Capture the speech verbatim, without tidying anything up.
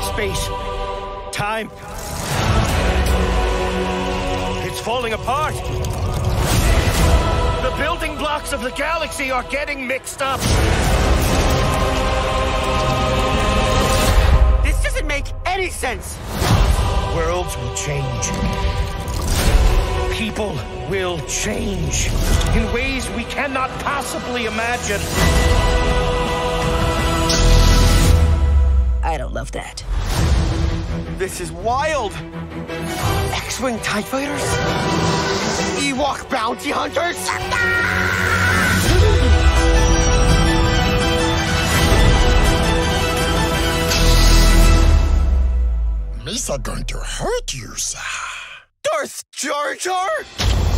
Space. Time. It's falling apart. The building blocks of the galaxy are getting mixed up. This doesn't make any sense. Worlds will change. People will change in ways we cannot possibly imagine. I don't love that. This is wild. X-Wing TIE fighters? Ewok bounty hunters? Misa going to hurt you, sir. Darth Jar Jar?